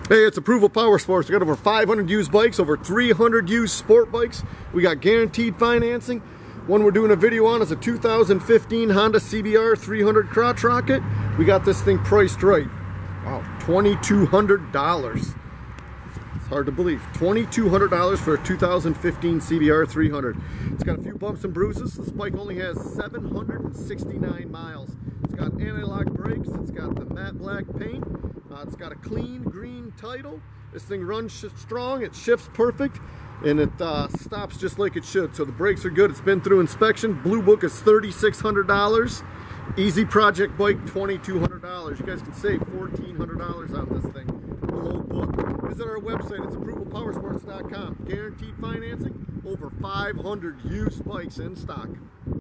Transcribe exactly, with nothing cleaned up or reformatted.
Hey, it's Approval Power Sports. We got over five hundred used bikes, over three hundred used sport bikes. We got guaranteed financing. One we're doing a video on is a two thousand fifteen Honda C B R three hundred crotch rocket. We got this thing priced right. Wow, twenty-two hundred dollars. It's hard to believe. twenty-two hundred dollars for a two thousand fifteen C B R three hundred. It's got a few bumps and bruises. This bike only has seven hundred sixty-nine miles. It's got anti-lock brakes. It's got the matte black paint. Uh, it's got a clean green title. This thing runs sh strong. It shifts perfect. And it uh, stops just like it should. So the brakes are good. It's been through inspection. Blue Book is thirty-six hundred dollars. Easy Project bike, twenty-two hundred dollars. You guys can save fourteen hundred dollars on this thing. Below book. Visit our website. It's approval power sports dot com. Guaranteed financing. Over five hundred used bikes in stock.